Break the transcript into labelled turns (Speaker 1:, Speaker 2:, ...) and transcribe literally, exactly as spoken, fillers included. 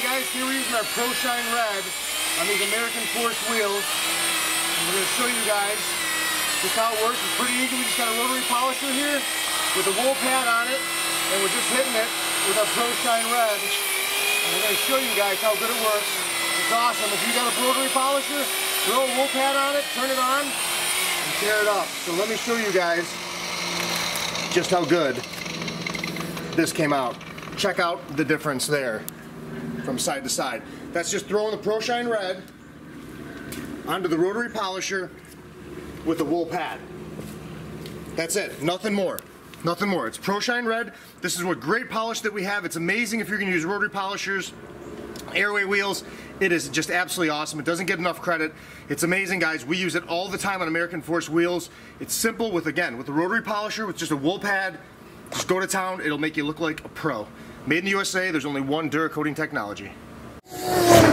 Speaker 1: guys, here we're using our Pro Shine Red on these American Force wheels. And we're going to show you guys just how it works. It's pretty easy. We just got a rotary polisher here with a wool pad on it, and we're just hitting it with our Pro Shine Red. And we're going to show you guys how good it works. It's awesome. If you got a rotary polisher, throw a wool pad on it, turn it on, and tear it up. So let me show you guys just how good this came out. Check out the difference there from side to side. That's just throwing the Pro Shine Red onto the rotary polisher with a wool pad. That's it, nothing more. Nothing more. It's Pro Shine Red. This is what great polish that we have. It's amazing if you're going to use rotary polishers, Airway wheels. It is just absolutely awesome. It doesn't get enough credit. It's amazing, guys. We use it all the time on American Force wheels. It's simple with, again, with a rotary polisher, with just a wool pad. Just go to town. It'll make you look like a pro. Made in the U S A. There's only one Dura-Coating technology.